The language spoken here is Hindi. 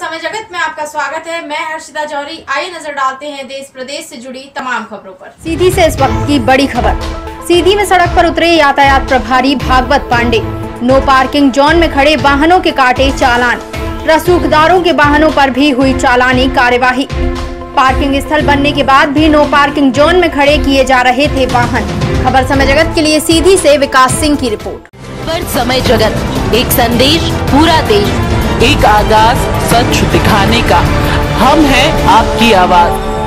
समय जगत में आपका स्वागत है। मैं हर्षिता जौहरी। आइए नजर डालते हैं देश प्रदेश से जुड़ी तमाम खबरों पर। सीधी से इस वक्त की बड़ी खबर। सीधी में सड़क पर उतरे यातायात प्रभारी Bhagwat Pandey. No parking zone में खड़े वाहनों के काटे चालान। रसूखदारों के वाहनों पर भी हुई चालानी कार्यवाही। पार्किंग स्थल बनने के बाद भी नो पार्किंग जोन में खड़े किए जा रहे थे वाहन। खबर समय जगत के लिए सीधी से विकास सिंह की रिपोर्ट। समय जगत, एक संदेश पूरा देश, एक आगाज सच दिखाने का। हम हैं आपकी आवाज।